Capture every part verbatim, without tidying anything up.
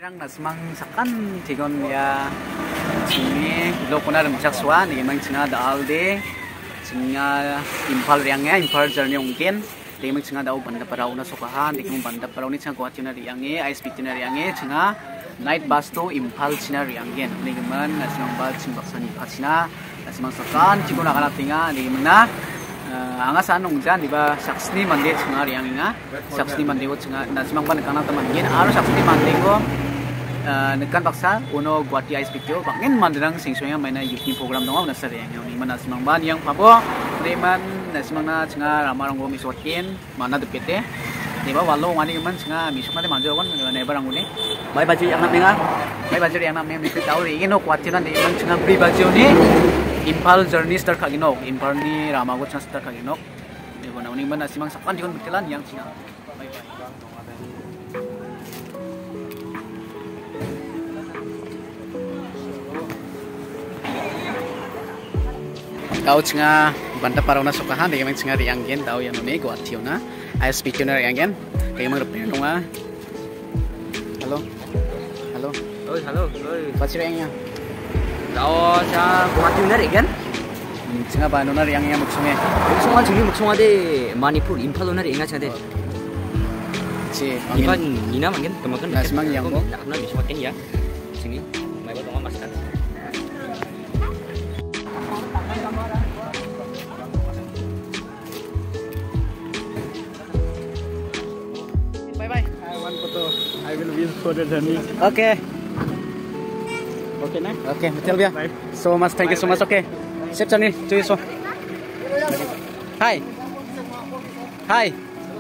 Irang nasmang sakan tigon ya sini lokona remjak swa ni mang chinga dalde chinga impal riangnya impal journey mungkin di mang chinga dau banda parau na sokahan di mang banda parau ni chinga guwahati na riangnya I S P T na riangnya chinga night bus to impal china rianggen ni man nasmang bal chimbaksan ipachina nasmang sakan tigon akana tinga ni mana angasan nungjan diba saksni mande chinga riangnya saksni mande ko chinga nasmang ban kana teman yen aro saksni mande ko nekan baksa uno guwahati I S P T O bangin mandirang singsoya maina youth program dong na sare yang ni mana simang ban yang pabo reman nasimang na chinga ramarang go miswatin mana depete diba wallo wani man chinga misukna de manjo kon ne barang ni bai baju yang namnya bai baju yang namnya misu tahu ri ino guwahati kan di man chinga bri baju ni impal journey start kagino impal ni ramago chance start kagino diba na uni man nasimang sakan dikon betilan yang chinga bai bai tahu chinga banda parau na sokahan de mang chinga rianggen tahu yang ne guwahati na I S P T na rianggen de mang repeng nunga halo halo oi halo oi pachirengnya tahu sa guwahati na rianggen chinga banu na riangnya muksunge muksunga jingni muksunga de manipur impal na rianga chade ci iban ina manggen kemakan nasmang yang mo nakna miswatin ya sini mai ba tonga maskan I will win for the journey. Okay. Okay, na? Okay, betul ya. So much, thank you so much. Okay. Safe journey to you so. Hi. Hi.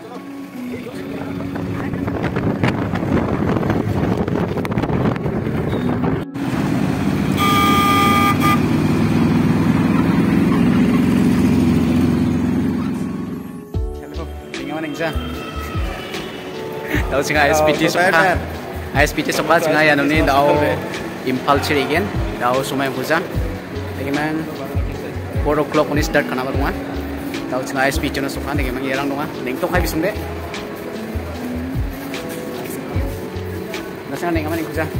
Hello. Tinggal mana Inja? Tahu singa I S P T sokha I S P T sokha singa ya nuni tahu impal chirigen tahu sumai puja lagi mang four o'clock ini start kana barunga tahu singa I S P T na sokha lagi mang yerang dunga leng tok hai bisumde nasa neng amani puja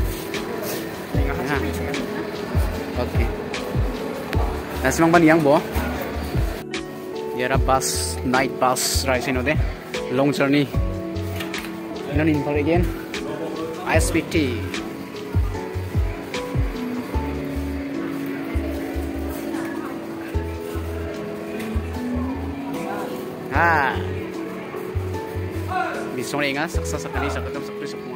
okay nasa mang ban yang bo yera bus night bus ride sinode long journey non impal again I S P T ah bisong inga saksa sakali sakatam sakri semua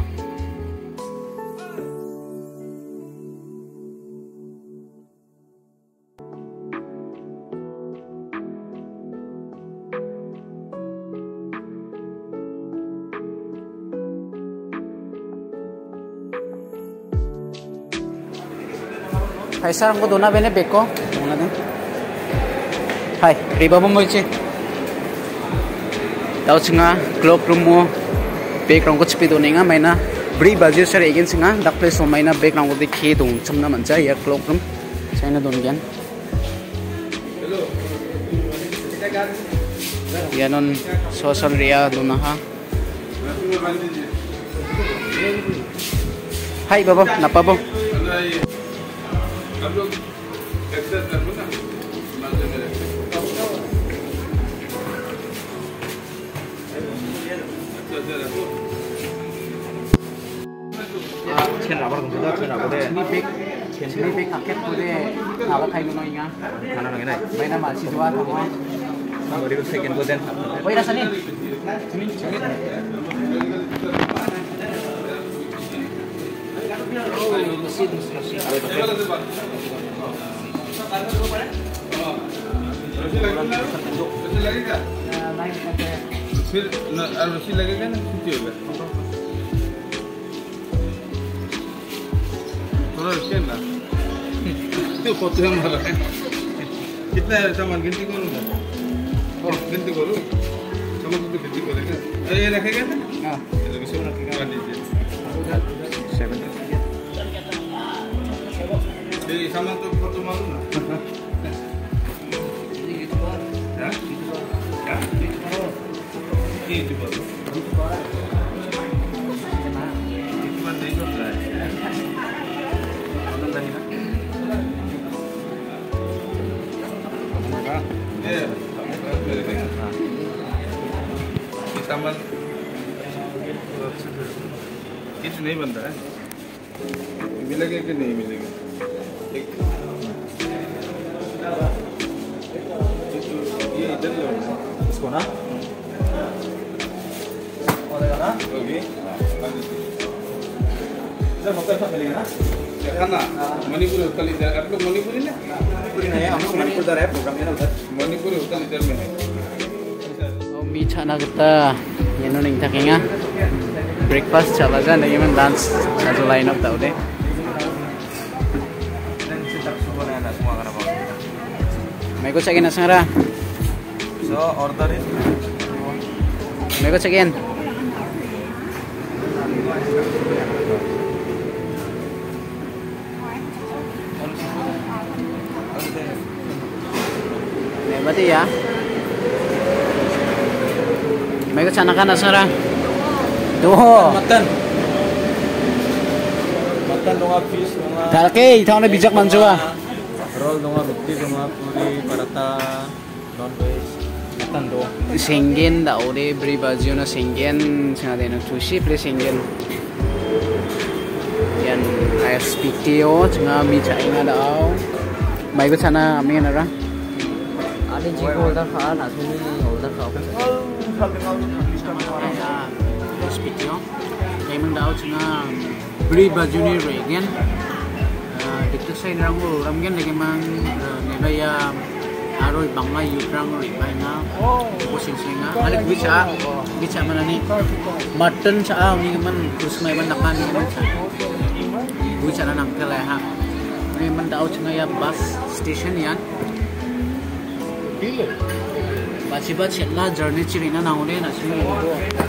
paisa rangko dona bene beko dona den hai riba mo moiche tau chinga clock room mo bek rangko chipi doninga maina bri baje sar again singa dak place so maina bek rangko de khe dong chamna mancha ya clock room chaina don gian ya non social area dona ha hai baba napabo आप लोग एक्सरसाइज करो ना मंदिर में chen rabar dong sudah chen rabar deh ini big ini big kaket tuh deh apa kayak gini ingat mana nang ini mainan masih dua kamu baru second goden oh iya sini sini sini लगेगा फिर रस्सी लगेगा ना छुट्टी होगा थोड़ा रस्सी ना तो फोटो हम वाला है कितना सामान गिनती करूँगा और गिनती करूँ सामान तो गिनती करेगा अरे ये रखेगा ना हाँ ये लगे सब रखेगा मान लीजिए सेवन ये सामान तो फोटो मालूम ना ये तो बात किस नहीं बनता है मिलेगा कि नहीं मिलेगा ये इधर लो इसको ना ना ओके इधर होटल सब मिलेगा ना खाना मणिपुर होटल इधर आप लोग मणिपुरी ना मणिपुरी नहीं हम लोग मणिपुर इधर है प्रोग्राम है ना उधर मणिपुरी होटल इधर में है mi chana kita yeno ning takenga breakfast chala ja nagi man dance ajo line up tau de mai ko chagin asara so order it mai ko chagin mai mati ya May kasana ka na sara. Tuho. Mutton. Mutton donga fish donga. Talke itaw na bijak manjua. Roll donga roti donga puri paratha non veg. Mutton do. Singgen da ore bri bajio na singgen sina deno sushi pre singgen. Yan I speak to you nga mi cha inga daw. May kasana ami na ra. Ani jigo order kha na suni order kha. Hospital. Kaya mang daw nga bri bajuni regen. Dito sa inrango ramgen lagi mang nebaya aroy bangay yutrang ribay na ubusin singa. Alik bicha bicha man ani mutton sa ni man kusmay man nakan ni man sa. Bicha na nang kala ha. Ni man daw nga ya bus station yan. Baca cetla journey ciri na naune na sini itu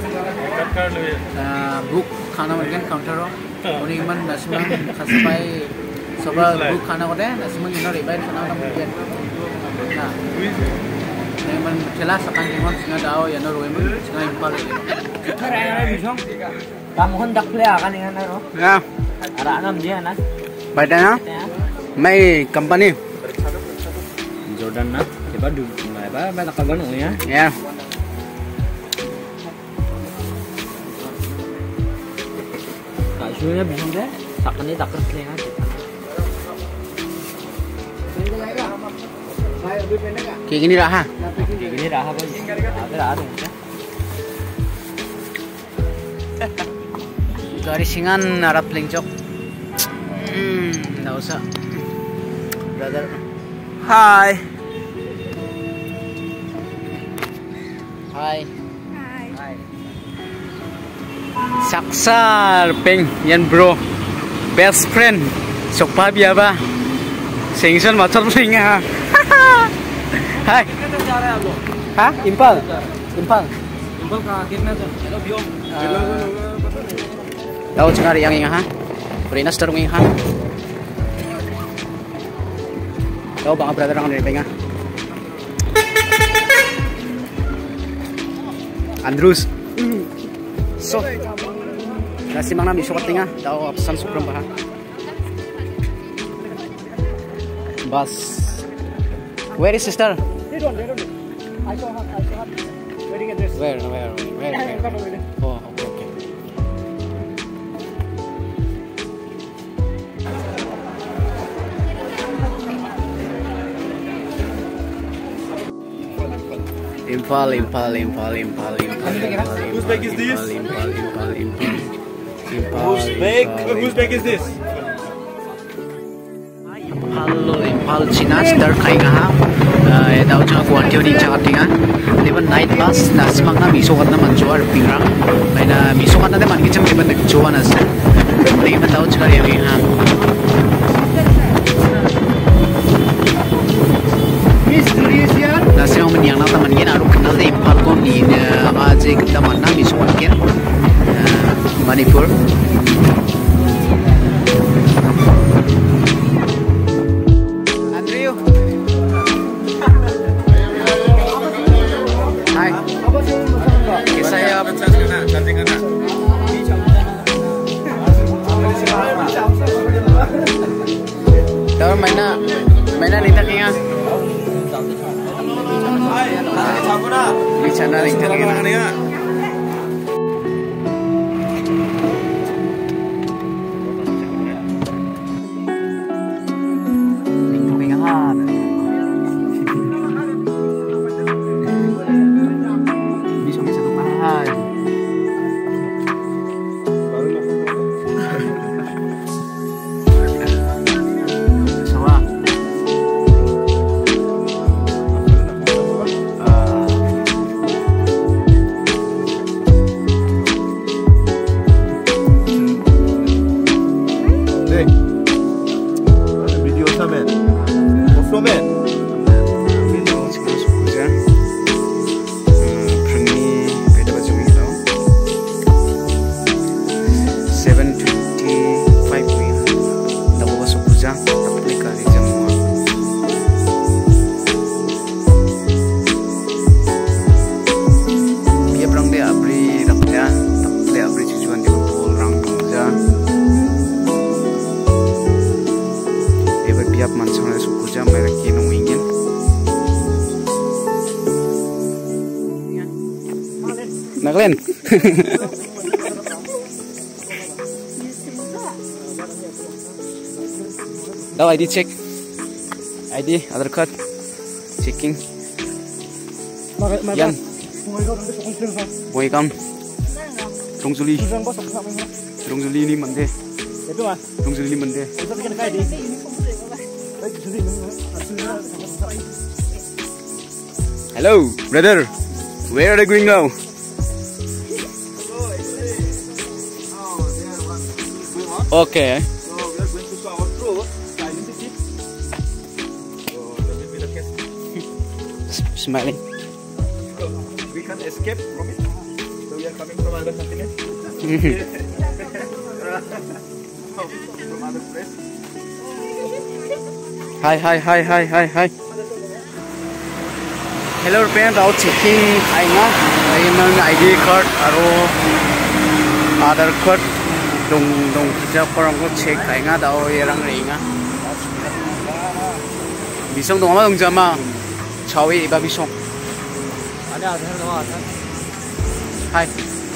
book खाना मर्गन counter हो उन्हें इमन नस्मा खसबाई सबा book खाना होते हैं नस्मा इन्हों रिबाइट खाना ना मर्गन ना इमन चला सकान इमन सिंगा दाव या ना रोए मन सिंगा Imphal Kara na bisong. Kamuhon dakle akan ingan na ro. ya Ara anam dia na. baca na mai company Jordan na. Diba du ba ba nakaban mo ya. ya Kasunya bisong deh. Sakani takar slenga. kayak gini lah ha Gini raha ba. Ada raha dong ya. garis singan harap lingcok hmm nggak usah brother Hi. Hai. Hai. Saksar peng yan bro. Best friend. Sokpa biya ba? Sengson macam singa. Hai. Ha? Impal. Impal. Impal ka kitna to? Hello bio. Tahu cengari yang inga ha? Perinas terung inga ha? Tahu bang brother orang dari penga. Andrus. So. Nasi mana misok tinga, tahu absen sukram bah. Bas. Where is sister? They don't, they don't. I saw her, I saw her wedding address. Where, where, where, where? Oh, okay, okay. Impal, impal, impal, impal, impal. Whose bag is this? Impal, impal, impal. Impal. Whose bag? Whose bag is this? Halo, impal Cina star kainga ha. Eh, daw cha Guwahati ni cha tinga. Leban night bus na simang na miso kat na manjuar pingrang. May na miso kat na de man kicham leban nagjuwa na sa. Leban daw cha kari ha. Nasi mau menyang na taman yen aru kenal de impal kon ni aje kita mana miso kat ken. Manipur. Hai. Saya Tahu mana mana ni tak ingat. Di sana ni tak ingat. seven twenty-five wi daw ba so puja tapli kari jamwa biya brang de abri rapya tapli abri chujuan de pol rang puja eba biap mansone so puja mere kinu ingin Naklen. Daw I D check. I D, Aadhaar card. Checking. Yan. Boy kam. Rongzuli. Rongzuli ni mande. Rongzuli ni mande. Hello, brother. Where are they going now? Okay. So we are going to show our proof. Identity. So let me be the case. Smiling. So we can't escape from it. So we are coming from other continent. From other place. Hi, hi, hi, hi, hi, hi. Hello, friend. I'll checking. I know. I know I D card. Aro Aadhaar card. Dong dong kita orang ko check kaya nga daw yerang ringa. Bisong dong ama dong jama. Chawi iba bisong. Ada ada ada ada. Hai.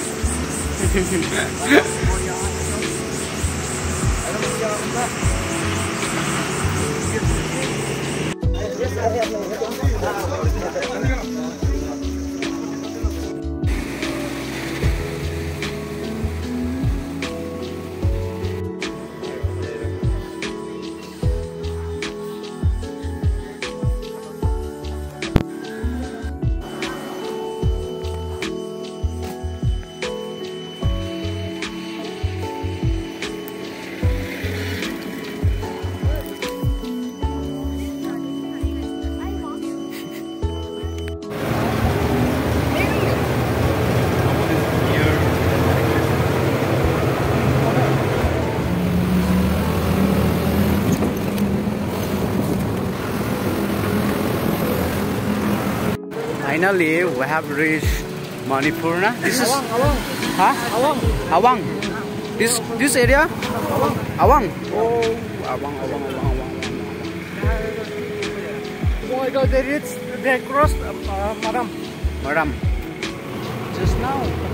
Finally, we have reached Manipur. Na? This is Awang, huh? awang, Awang. This this area? Awang. Oh, Awang, Awang, Awang, Awang. Oh my God, they reached, they crossed, uh, madam. Madam. Just now.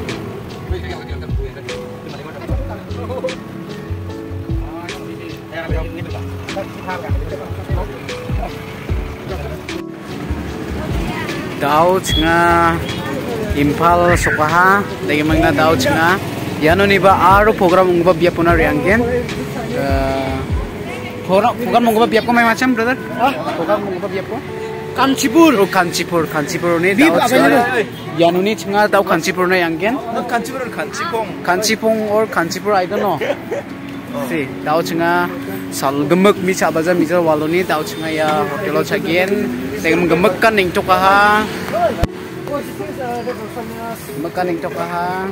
Daw nga Impal Sokaha lagi mangna daw nga yano ni ba aro program ngba biap puna rianggen program program ngba biap ko may macam brother program ngba biap ko Kanchipur oh Kanchipur Kanchipur ni daw yano ni nga daw Kanchipur na yanggen Kanchipur Kanchipong. Kanchipong or Kanchipur I don't know si daw nga salgemek mi sabaja mi waloni daw nga ya hotel chagien Tengah menggemekan ning tokaha. Gemekan ning tokaha.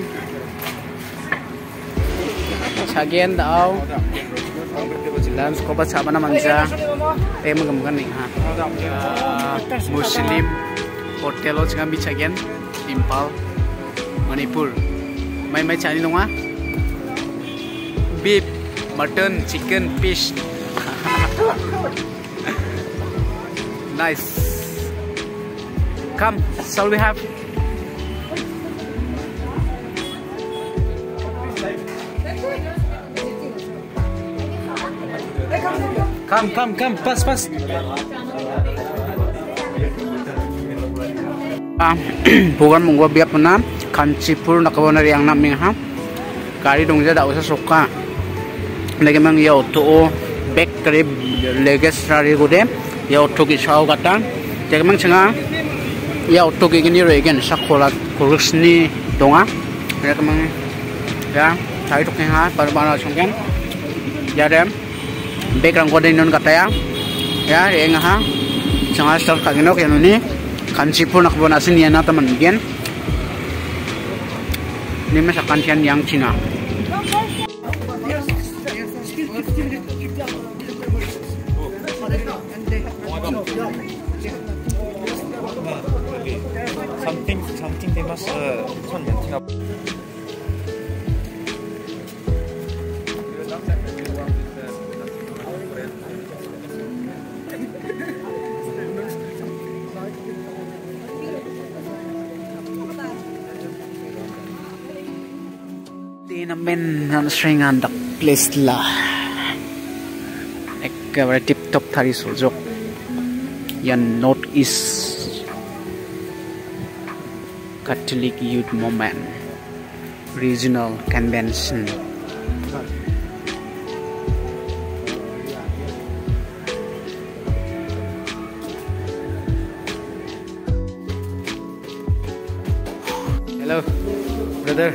Chagian daw. Dan skoba sabana manja. Tengah menggemekan ning ha. Muslim hotel lo jangan bicagian Impal Manipur. Mai mai cari nonga. Beef, mutton, chicken, fish. Nice. Come, shall we have? Come, come, come, pass, pass. Ah, program munggo biap na Kanchipur nakawana yang naming ha. Kari dongja da usa soka. Lagi mang ya auto back kare leges rari gode. Ya auto ki sao kata. Jadi mang cenga ya auto ki gini regen sakola kurusni donga. Ya mang ya cari tok ha bar-bar songken. Jadi back rang gode non kata ya. Ya yang ha cenga start kagino ke nuni Kanchipur nakabona asin ya na teman gen. Ini masakan sian yang Cina. something something famous son menting up. Di namin ang seringan dak place lah. Ekebaरे tip top thari sojok. Yan North East Catholic Youth Movement Regional Convention. Hello, brother.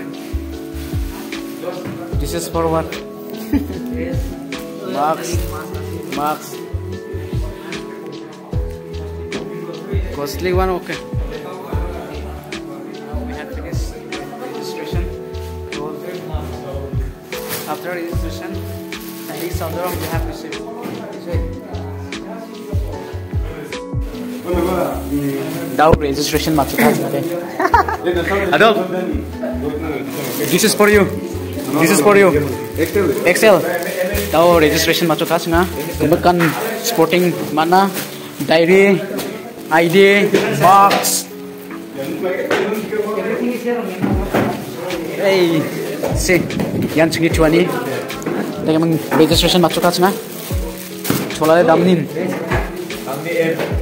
This is for what? Max. Max. Costly one, okay. We have finished registration. After registration, this other we have received. Now registration much okay. Adolf, this is for you. This is for you. Excel. Now registration much okay nga. Kemudian sporting mana, diary, I D, box. Hey, see, yan sini cuan ni. Tengah meng registration much okay nga. Chola damnin.